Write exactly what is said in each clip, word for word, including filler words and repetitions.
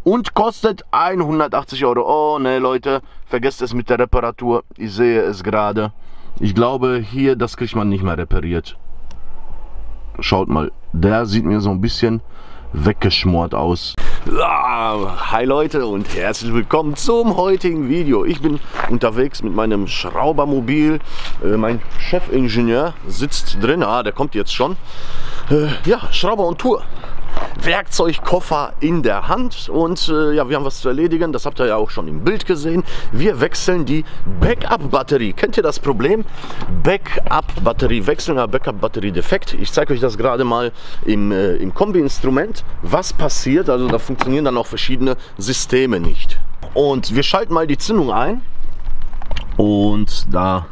und kostet hundertachtzig Euro. Oh ne Leute, vergesst es mit der Reparatur. Ich sehe es gerade. Ich glaube hier, das kriegt man nicht mehr repariert. Schaut mal, der sieht mir so ein bisschen weggeschmort aus. Ah, hi Leute und herzlich willkommen zum heutigen Video. Ich bin unterwegs mit meinem Schraubermobil. Äh, mein Chefingenieur sitzt drin. Ah, der kommt jetzt schon. Äh, ja, Schrauber und Tour. Werkzeugkoffer in der Hand und äh, ja, wir haben was zu erledigen. Das habt ihr ja auch schon im Bild gesehen. Wir wechseln die Backup-Batterie. Kennt ihr das Problem? Backup-Batterie wechseln, ja, Backup-Batterie defekt. Ich zeige euch das gerade mal im, äh, im Kombi-Instrument. Was passiert? Also da funktionieren dann auch verschiedene Systeme nicht. Und wir schalten mal die Zündung ein. Und da...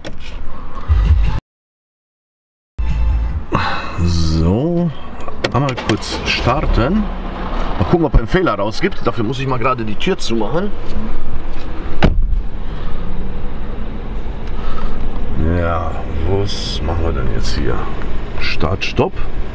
So... Einmal kurz starten. Mal gucken, ob er einen Fehler rausgibt. Dafür muss ich mal gerade die Tür zumachen. Ja, was machen wir denn jetzt hier? Start, Stopp.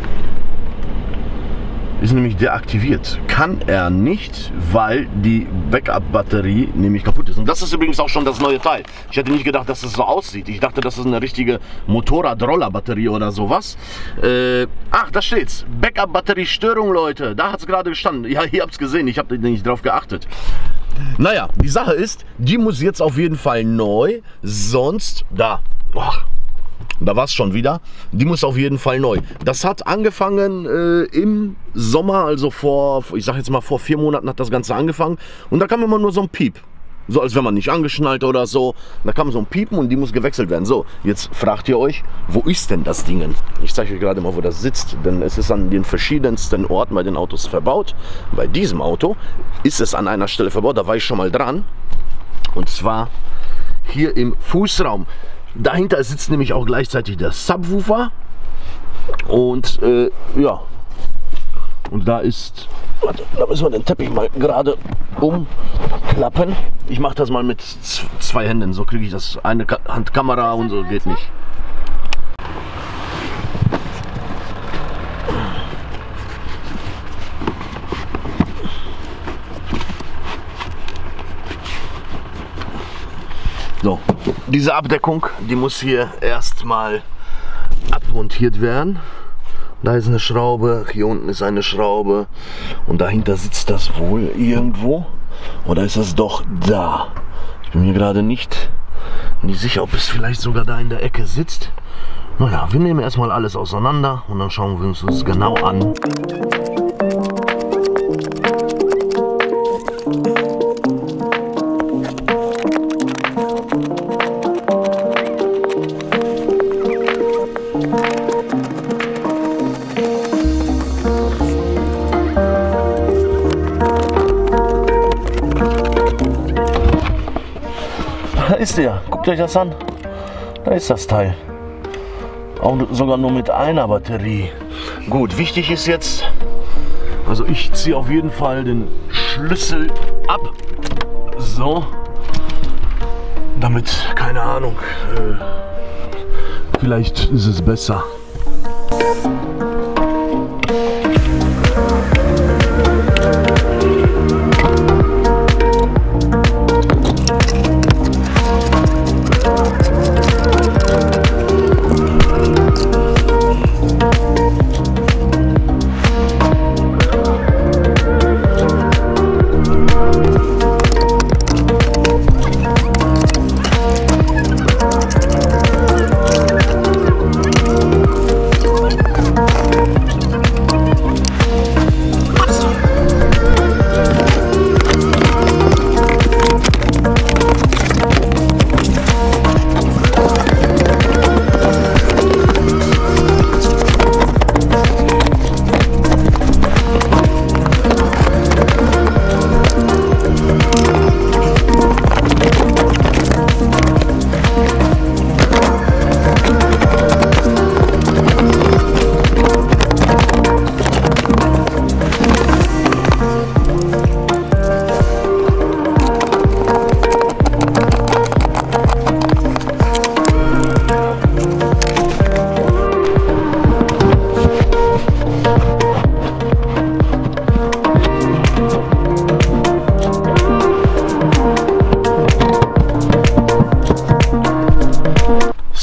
Ist nämlich deaktiviert. Kann er nicht, weil die Backup-Batterie nämlich kaputt ist. Und das ist übrigens auch schon das neue Teil. Ich hätte nicht gedacht, dass es so aussieht. Ich dachte, das ist eine richtige Motorrad-Roller-Batterie oder sowas. Äh, ach, da steht's. Backup-Batterie-Störung, Leute. Da hat es gerade gestanden. Ja, ihr habt es gesehen. Ich habe nicht drauf geachtet. Naja, die Sache ist, die muss jetzt auf jeden Fall neu. Sonst, da. Boah. Da war es schon wieder. Die muss auf jeden Fall neu. Das hat angefangen äh, im Sommer, also vor, ich sag jetzt mal vor vier Monaten hat das Ganze angefangen. Und da kam immer nur so ein Piep. So als wenn man nicht angeschnallt oder so. Da kam so ein Piepen und die muss gewechselt werden. So, jetzt fragt ihr euch, wo ist denn das Ding? Ich zeige euch gerade mal, wo das sitzt. Denn es ist an den verschiedensten Orten bei den Autos verbaut. Bei diesem Auto ist es an einer Stelle verbaut. Da war ich schon mal dran. Und zwar hier im Fußraum. Dahinter sitzt nämlich auch gleichzeitig der Subwoofer und äh, ja, und da ist, warte, da müssen wir den Teppich mal gerade umklappen. Ich mache das mal mit zwei Händen, so kriege ich das, eine Handkamera und so geht nicht. So, diese Abdeckung, die muss hier erstmal abmontiert werden. Da ist eine Schraube, hier unten ist eine Schraube und dahinter sitzt das wohl irgendwo. Oder ist das doch da? Ich bin mir gerade nicht, nicht sicher, ob es vielleicht sogar da in der Ecke sitzt. Naja, wir nehmen erstmal alles auseinander und dann schauen wir uns das genau an. Da ist der. Guckt euch das an. Da ist das Teil. Auch sogar nur mit einer Batterie. Gut, wichtig ist jetzt, also ich ziehe auf jeden Fall den Schlüssel ab. So. Damit, keine Ahnung, äh, vielleicht ist es besser.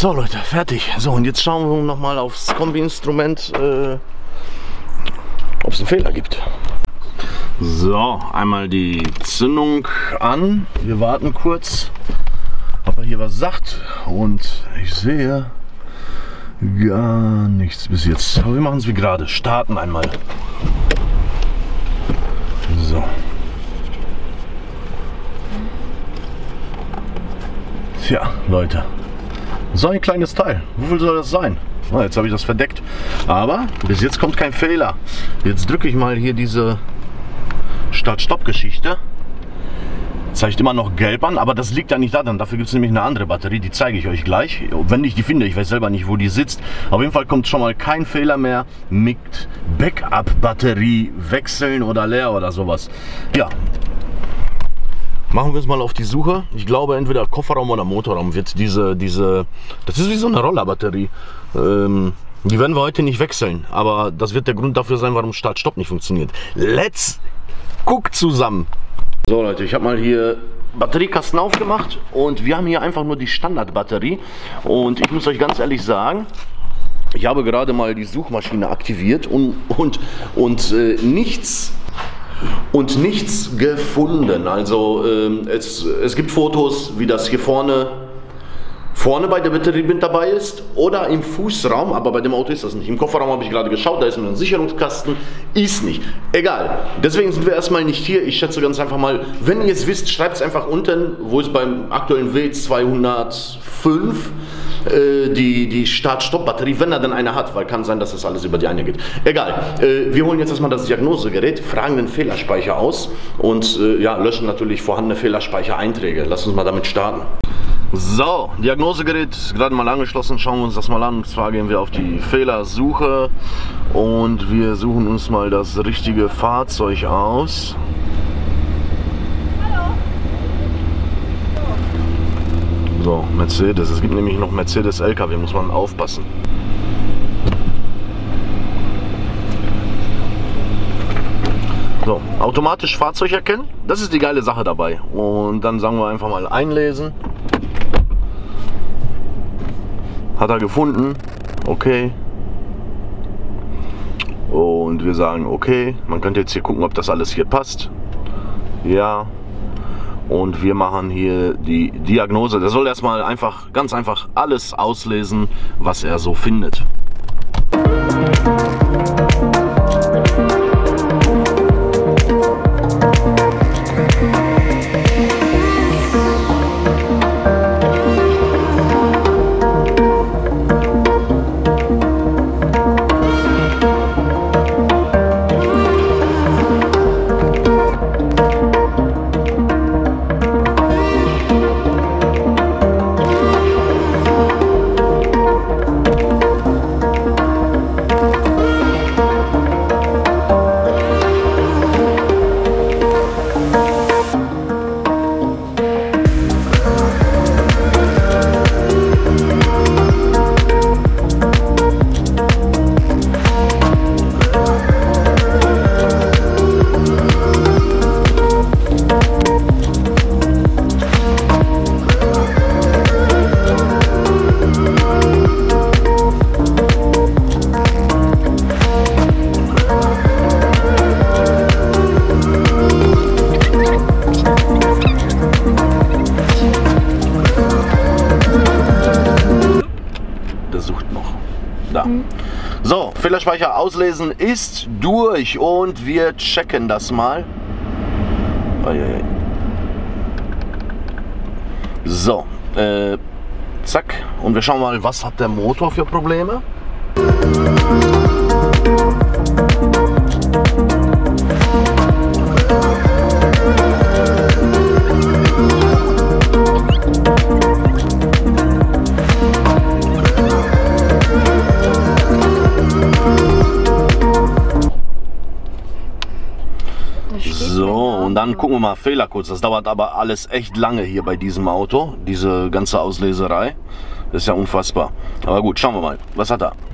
So Leute, fertig. So, und jetzt schauen wir nochmal aufs Kombi-Instrument, äh, ob es einen Fehler gibt. So, einmal die Zündung an. Wir warten kurz, ob er hier was sagt. Und ich sehe gar nichts bis jetzt. Aber wir machen es wie gerade. Starten einmal. So. Tja, Leute. So ein kleines Teil. Wie viel soll das sein? Na, jetzt habe ich das verdeckt. Aber bis jetzt kommt kein Fehler. Jetzt drücke ich mal hier diese Start-Stopp-Geschichte. Zeigt immer noch gelb an, aber das liegt ja nicht daran. Dafür gibt es nämlich eine andere Batterie, die zeige ich euch gleich. Wenn ich die finde, ich weiß selber nicht, wo die sitzt. Auf jeden Fall kommt schon mal kein Fehler mehr mit Backup-Batterie wechseln oder leer oder sowas. Ja. Machen wir es mal auf die Suche. Ich glaube, entweder Kofferraum oder Motorraum wird diese, diese, das ist wie so eine Rollerbatterie. Ähm, die werden wir heute nicht wechseln, aber das wird der Grund dafür sein, warum Start-Stopp nicht funktioniert. Let's guck zusammen. So Leute, ich habe mal hier Batteriekasten aufgemacht und wir haben hier einfach nur die Standardbatterie. Und ich muss euch ganz ehrlich sagen, ich habe gerade mal die Suchmaschine aktiviert und, und, und äh, nichts und nichts gefunden. Also ähm, es, es gibt Fotos, wie das hier vorne vorne bei der Batterie mit dabei ist oder im Fußraum, aber bei dem Auto ist das nicht. Im Kofferraum habe ich gerade geschaut, da ist nur ein Sicherungskasten, ist nicht. Egal, deswegen sind wir erstmal nicht hier. Ich schätze ganz einfach mal, wenn ihr es wisst, schreibt es einfach unten, wo es beim aktuellen W zweihundertfünf äh, die, die Start-Stopp-Batterie, wenn er denn eine hat, weil kann sein, dass das alles über die eine geht. Egal, äh, wir holen jetzt erstmal das Diagnosegerät, fragen den Fehlerspeicher aus und äh, ja, löschen natürlich vorhandene Fehlerspeichereinträge. Lasst uns mal damit starten. So, Diagnosegerät ist gerade mal angeschlossen, schauen wir uns das mal an. Und zwar gehen wir auf die Fehlersuche und wir suchen uns mal das richtige Fahrzeug aus. So, Mercedes. Es gibt nämlich noch Mercedes L K W, muss man aufpassen. So, automatisch Fahrzeug erkennen, das ist die geile Sache dabei. Und dann sagen wir einfach mal einlesen. Hat er gefunden, okay. Und wir sagen okay. Man könnte jetzt hier gucken, ob das alles hier passt. Ja. Und wir machen hier die Diagnose. Der soll erstmal einfach, ganz einfach alles auslesen, was er so findet. So, Fehlerspeicher auslesen ist durch und wir checken das mal. So, äh, zack. Und wir schauen mal, was hat der Motor für Probleme. So, und dann gucken wir mal Fehlercodes. Das dauert aber alles echt lange hier bei diesem Auto, diese ganze Ausleserei. Das ist ja unfassbar. Aber gut, schauen wir mal. Was hat er?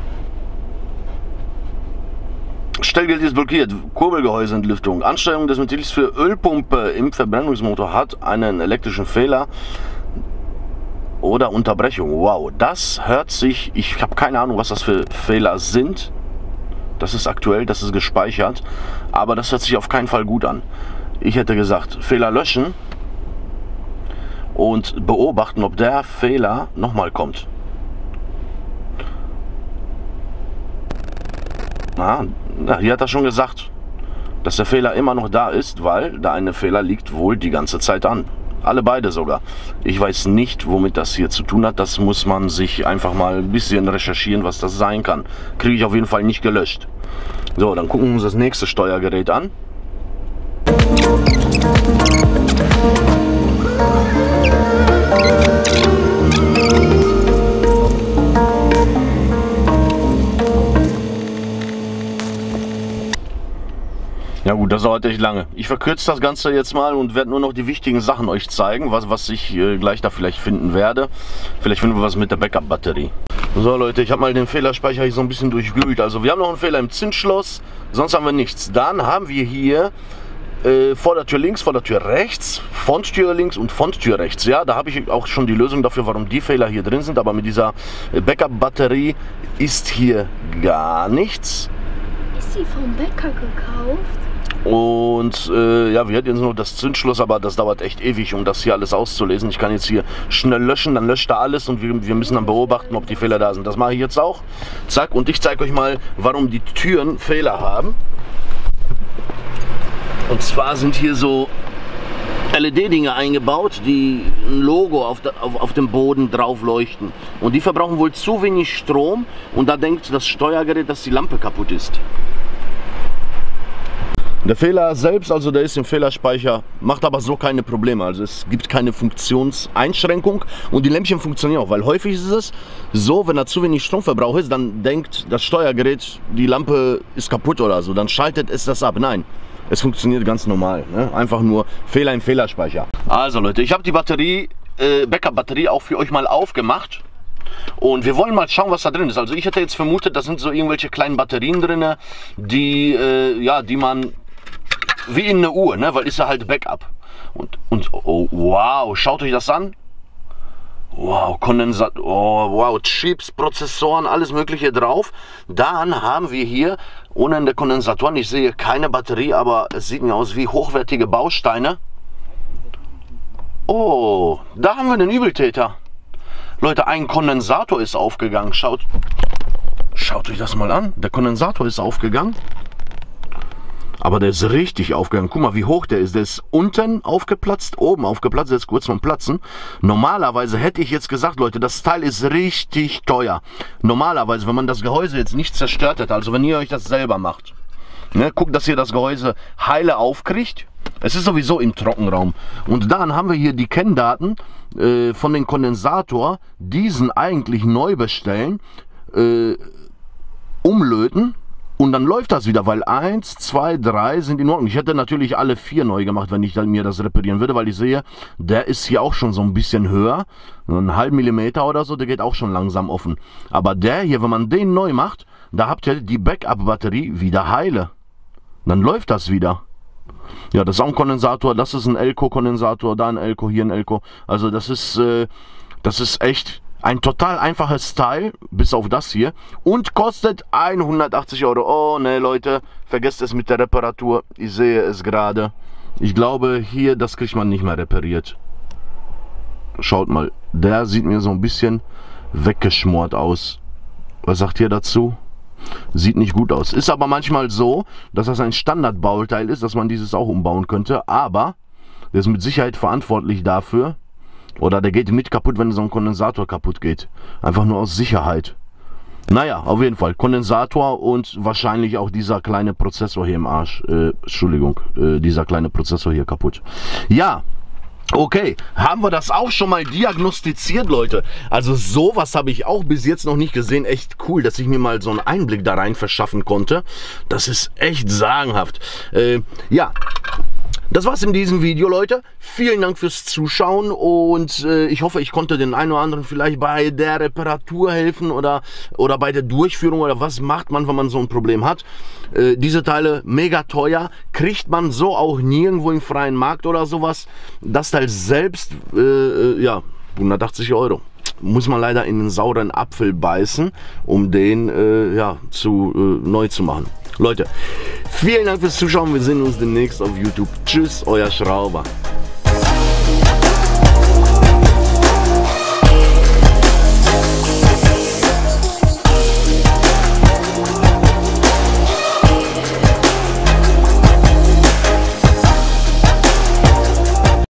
Stellgeld ist blockiert. Kurbelgehäuseentlüftung. Ansteuerung des Ventils für Ölpumpe im Verbrennungsmotor hat einen elektrischen Fehler. oder Unterbrechung. Wow, das hört sich, ich habe keine Ahnung, was das für Fehler sind. Das ist aktuell, das ist gespeichert, aber das hört sich auf keinen Fall gut an. Ich hätte gesagt, Fehler löschen und beobachten, ob der Fehler nochmal kommt. Na, hier hat er schon gesagt, dass der Fehler immer noch da ist, weil da eine Fehler liegt wohl die ganze Zeit an. Alle beide sogar. Ich weiß nicht, womit das hier zu tun hat. Das muss man sich einfach mal ein bisschen recherchieren, was das sein kann. Kriege ich auf jeden Fall nicht gelöscht. So, dann gucken wir uns das nächste Steuergerät an. Ja gut, das dauert echt lange. Ich verkürze das Ganze jetzt mal und werde nur noch die wichtigen Sachen euch zeigen, was, was ich äh, gleich da vielleicht finden werde. Vielleicht finden wir was mit der Backup-Batterie. So Leute, ich habe mal den Fehlerspeicher hier so ein bisschen durchwühlt. Also wir haben noch einen Fehler im Zinsschloss, sonst haben wir nichts. Dann haben wir hier äh, Vordertür links, Vordertür rechts, Fronttür links und Fronttür rechts. Ja, da habe ich auch schon die Lösung dafür, warum die Fehler hier drin sind. Aber mit dieser Backup-Batterie ist hier gar nichts. Ist sie vom Bäcker gekauft? Und äh, ja, wir hätten jetzt nur das Zündschloss, aber das dauert echt ewig, um das hier alles auszulesen. Ich kann jetzt hier schnell löschen, dann löscht er alles und wir, wir müssen dann beobachten, ob die Fehler da sind. Das mache ich jetzt auch. Zack, und ich zeige euch mal, warum die Türen Fehler haben. Und zwar sind hier so L E D-Dinge eingebaut, die ein Logo auf, der, auf, auf dem Boden drauf leuchten. Und die verbrauchen wohl zu wenig Strom und da denkt das Steuergerät, dass die Lampe kaputt ist. Der Fehler selbst, also der ist im Fehlerspeicher, macht aber so keine Probleme. Also es gibt keine Funktionseinschränkung und die Lämpchen funktionieren auch, weil häufig ist es so, wenn da zu wenig Stromverbrauch ist, dann denkt das Steuergerät, die Lampe ist kaputt oder so, dann schaltet es das ab. Nein, es funktioniert ganz normal, ne? Einfach nur Fehler im Fehlerspeicher. Also Leute, ich habe die Batterie, äh, Backup-Batterie auch für euch mal aufgemacht. Und wir wollen mal schauen, was da drin ist. Also ich hätte jetzt vermutet, da sind so irgendwelche kleinen Batterien drin, die, äh, ja, die man wie in eine Uhr, ne? Weil ist ja halt Backup. Und, und oh, wow, schaut euch das an. Wow, Kondensat, oh, wow, Chips, Prozessoren, alles mögliche drauf. Dann haben wir hier ohne Kondensatoren, ich sehe keine Batterie, aber es sieht mir aus wie hochwertige Bausteine. Oh, da haben wir einen Übeltäter. Leute, ein Kondensator ist aufgegangen. Schaut, schaut euch das mal an. Der Kondensator ist aufgegangen. Aber der ist richtig aufgegangen. Guck mal, wie hoch der ist. Der ist unten aufgeplatzt, oben aufgeplatzt, jetzt kurz vorm Platzen. Normalerweise hätte ich jetzt gesagt, Leute, das Teil ist richtig teuer. Normalerweise, wenn man das Gehäuse jetzt nicht zerstört hätte, also wenn ihr euch das selber macht, ne, guckt, dass ihr das Gehäuse heile aufkriegt. Es ist sowieso im Trockenraum. Und dann haben wir hier die Kenndaten äh, von dem Kondensator. Diesen eigentlich neu bestellen, äh, umlöten. Und dann läuft das wieder, weil eins, zwei, drei sind in Ordnung. Ich hätte natürlich alle vier neu gemacht, wenn ich dann mir das reparieren würde, weil ich sehe, der ist hier auch schon so ein bisschen höher. Einen halben Millimeter oder so, der geht auch schon langsam offen. Aber der hier, wenn man den neu macht, da habt ihr die Backup-Batterie wieder heile. Dann läuft das wieder. Ja, das ist auch ein Kondensator, das ist ein Elco-Kondensator, da ein Elco, hier ein Elco. Also das ist, äh, das ist echt ein total einfaches Teil, bis auf das hier. Und kostet hundertachtzig Euro. Oh ne Leute, vergesst es mit der Reparatur. Ich sehe es gerade. Ich glaube hier, das kriegt man nicht mehr repariert. Schaut mal, der sieht mir so ein bisschen weggeschmort aus. Was sagt ihr dazu? Sieht nicht gut aus. Ist aber manchmal so, dass das ein Standardbauteil ist, dass man dieses auch umbauen könnte. Aber der ist mit Sicherheit verantwortlich dafür. Oder der geht mit kaputt, wenn so ein Kondensator kaputt geht. Einfach nur aus Sicherheit. Naja, auf jeden Fall. Kondensator und wahrscheinlich auch dieser kleine Prozessor hier im Arsch. Äh, Entschuldigung, äh, dieser kleine Prozessor hier kaputt. Ja. Okay, haben wir das auch schon mal diagnostiziert, Leute? Also sowas habe ich auch bis jetzt noch nicht gesehen. Echt cool, dass ich mir mal so einen Einblick da rein verschaffen konnte. Das ist echt sagenhaft. Äh, ja, das war's in diesem Video, Leute. Vielen Dank fürs Zuschauen und äh, ich hoffe, ich konnte den einen oder anderen vielleicht bei der Reparatur helfen oder, oder bei der Durchführung oder was macht man, wenn man so ein Problem hat. Äh, diese Teile mega teuer, kriegt man so auch nirgendwo im freien Markt oder sowas. Das Teil selbst, äh, ja, hundertachtzig Euro. muss man leider in den sauren Apfel beißen, um den äh, ja, zu, äh, neu zu machen. Leute, vielen Dank fürs Zuschauen. Wir sehen uns demnächst auf YouTube. Tschüss, euer Schrauber.